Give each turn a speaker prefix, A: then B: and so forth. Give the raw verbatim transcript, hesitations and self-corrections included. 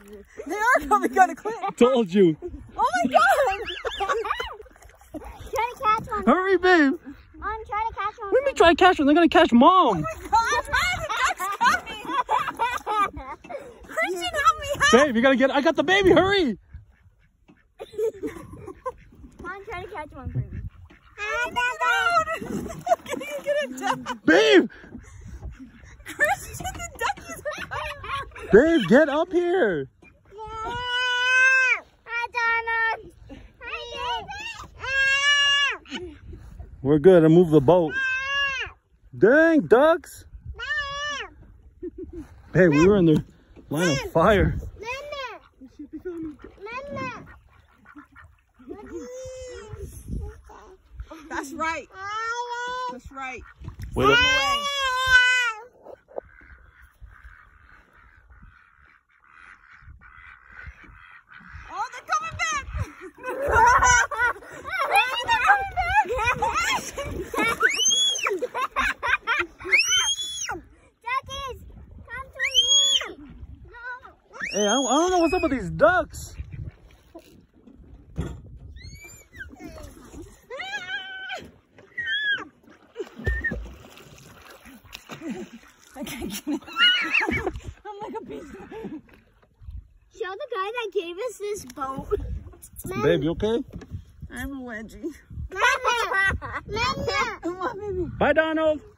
A: They are coming kind of quick.
B: Told you.
A: Oh my god!
C: Try to catch one.
B: Hurry, babe.
C: Mom, try to catch one.
B: Let me try to catch one. They're gonna catch mom.
A: Oh my god! The duck's coming! Christian, help me out!
B: Babe, you gotta get. I got the baby. Hurry.
C: Mom, try to catch one for me.
A: Oh my god! Can you get it down?
B: Babe.
A: Christian, the duck is coming!
B: Babe, get up here.
C: Yeah. Hi, Donald. Hi, baby.
B: We're good. I move the boat. Dang, ducks. Hey, we were in the line of fire.
A: That's right. That's right.
B: Wait up.
A: Oh, they're coming back! They're coming back!
C: Duckies, come to me. No.
B: Hey, I don't, I don't know what's up with these ducks.
A: I can't get it. I'm like a piece of...
C: Show the guy that gave us this boat.
B: Babe, you okay?
A: I'm a wedgie.
C: Mama. Mama.
A: Come on, baby.
B: Bye, Donald.